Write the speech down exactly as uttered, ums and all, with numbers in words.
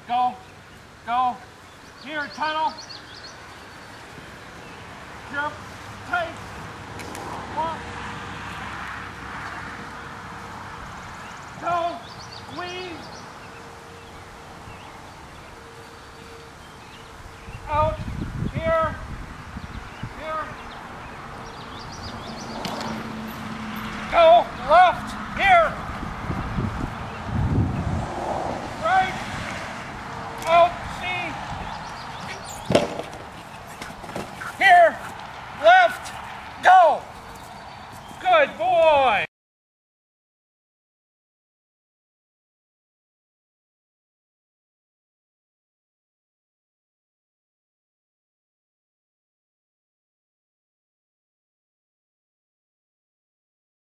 Go. Go. Here, tunnel. Jump. Tight. Walk. Go. Weave. Out.